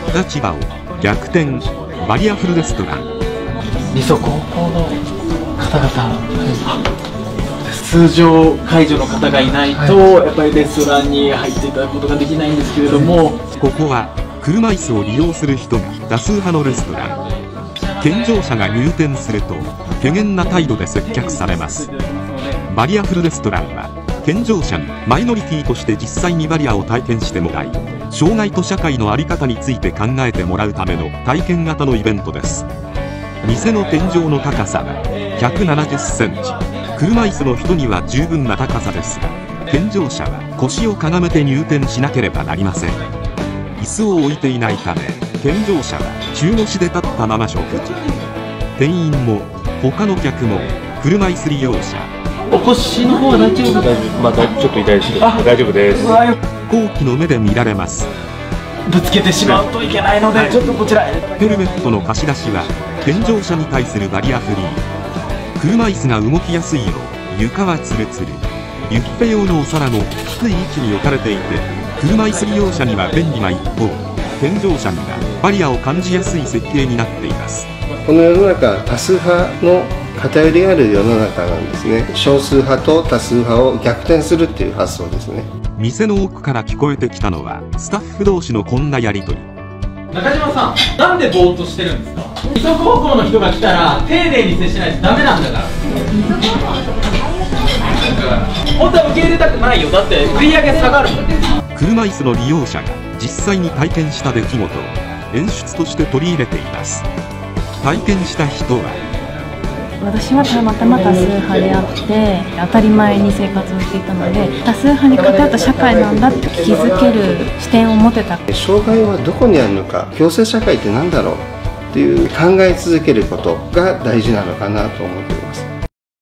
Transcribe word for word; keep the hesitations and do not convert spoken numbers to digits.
った千葉を逆転、バリアフルレストラン。 みそ高校の方々、通常介助の方がいないと、はい、やっぱりレストランに入っていただくことができないんですけれども、 ここは車椅子を利用する人が多数派のレストラン。健常者が入店すると怪訝な態度で接客されます。バリアフルレストランは健常者にマイノリティとして実際にバリアを体験してもらい、障害と社会の在り方について考えてもらうための体験型のイベントです。店の天井の高さはひゃくななじゅっセンチ、車椅子の人には十分な高さですが、健常者は腰をかがめて入店しなければなりません。椅子を置いていないため、健常者は中腰で立ったまま食事。店員も他の客も車椅子利用者。 お腰の方は大丈夫ですか？ まだちょっと痛いですけど大丈夫です。 好奇の目で見られます。 ぶつけてしまうといけないので、はい、ちょっとこちらへ。 ヘルメットの貸し出しは健常者に対するバリアフリー。車椅子が動きやすいよう床はツルツル。ビュッフェ用のお皿も低い位置に置かれていて、車椅子利用者には便利な一方、健常者にはバリアを感じやすい設計になっています。 この世の中、多数派の偏りがある世の中なんですね。少数派と多数派を逆転するっていう発想ですね。 店の奥から聞こえてきたのはスタッフ同士のこんなやりとり。 中島さん、なんでぼーっとしてるんですか？二足歩行の人が来たら丁寧に接しないとダメなんだから。本当は受け入れたくないよ。だって売り上げ下がるもん。 車椅子の利用者が実際に体験した出来事を演出として取り入れています。体験した人は、 私はたまたま多数派であって当たり前に生活をしていたので、多数派に偏った社会なんだって気づける視点を持てた。 障害はどこにあるのか、共生社会って何だろうっていう考え続けることが大事なのかなと思っています。